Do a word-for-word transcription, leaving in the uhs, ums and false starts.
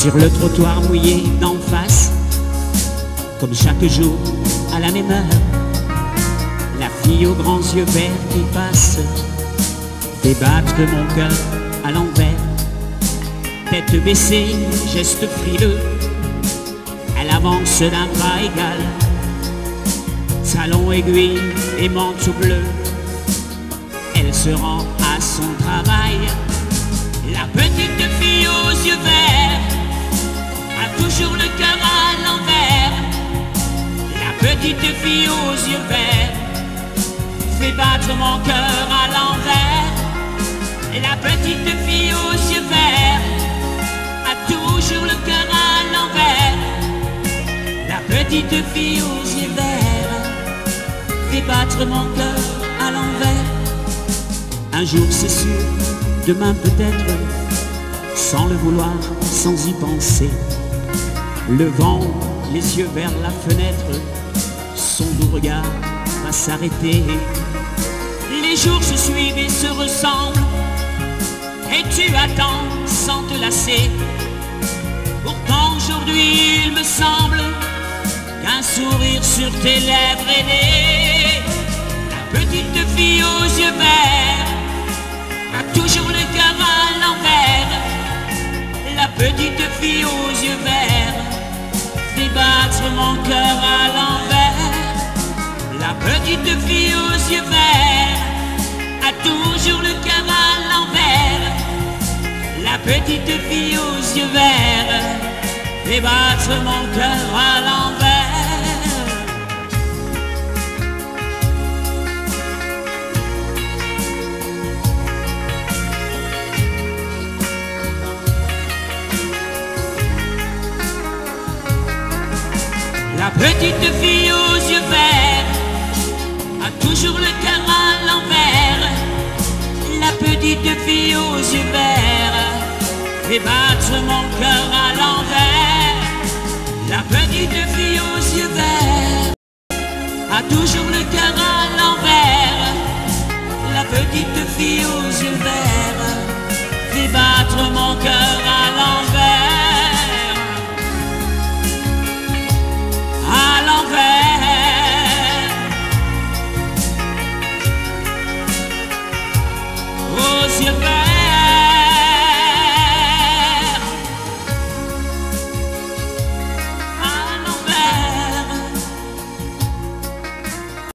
Sur le trottoir mouillé d'en face, comme chaque jour à la même heure, la fille aux grands yeux verts qui passe débattre mon cœur à l'envers. Tête baissée, geste frileux, elle avance d'un pas égal, talons aiguilles et manteau bleu, elle se rend à son travail. La petite fille aux yeux verts a toujours le cœur à l'envers. La petite fille aux yeux verts fait battre mon cœur à l'envers. La petite fille aux yeux verts a toujours le cœur à l'envers. La petite fille aux yeux verts fait battre mon cœur à l'envers. Un jour c'est sûr, demain peut-être, sans le vouloir, sans y penser, le vent, les yeux vers la fenêtre, son doux regard va s'arrêter. Les jours se suivent et se ressemblent, et tu attends sans te lasser. Pourtant aujourd'hui il me semble qu'un sourire sur tes lèvres est né. La petite fille aux yeux verts a toujours le cœur à l'envers. La petite fille aux yeux verts fait battre mon cœur à l'envers. La petite fille aux yeux verts a toujours le cœur à l'envers. La petite fille aux yeux verts fait battre mon cœur à l'envers. La petite fille aux yeux verts a toujours le cœur à l'envers. La petite fille aux yeux verts fait battre mon cœur à l'envers. La petite fille aux yeux verts a toujours le cœur à l'envers. La petite fille aux yeux verts fait battre mon cœur